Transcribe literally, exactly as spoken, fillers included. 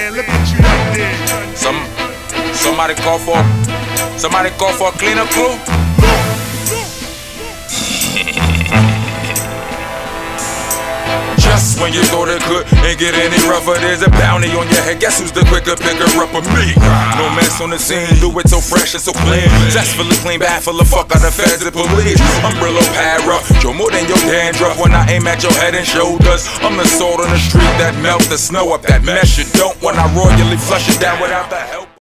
man, look what you done did. Some, somebody call for, somebody call for a cleanup crew. Just when you thought it could ain't get any rougher, there's a bounty on your head. Guess who's the quicker picker up of me? No mess on the scene, do it so fresh and so clean. Zestfully clean, bad full of fuck out the feds and police. Umbrella pad rough, Joe more than your dandruff. When I aim at your head and shoulders, I'm the sword on the street that melt the snow up that mess you don't. When I royally flush it down without the help.